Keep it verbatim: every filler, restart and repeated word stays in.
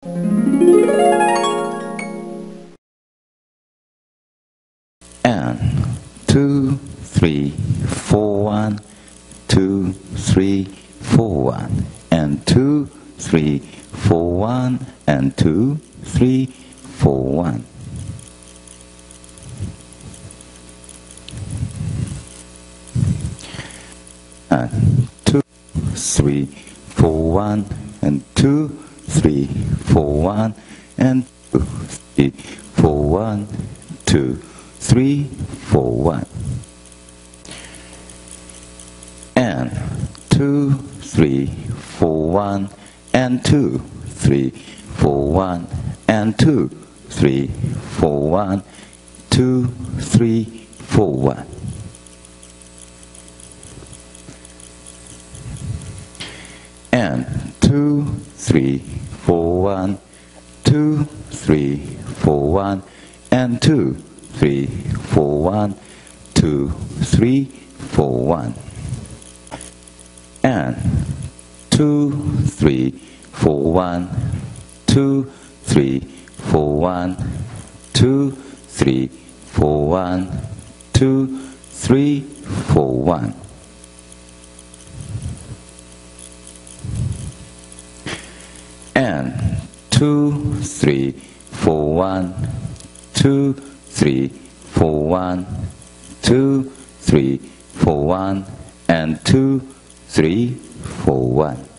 And two, three, four, one, two, three, four, one, and two, three, four, one, and two, three, four, one. And two, three, four, one, and two, three, four, one, and two, three, four, one, two, three, four, one. And two, three, four, one, and two, three, four, one, and two, three, four, one, two, three, four, one. And two, three, four, one, two, three, four, one, and two, three, four, one, two, three, four, one. And two, three, four, one, two, three, four, one, two, three, four, one, two, three, four, one. And two, three, four, one, two, three, four, one, two, three, four, one, and two, three, four, one.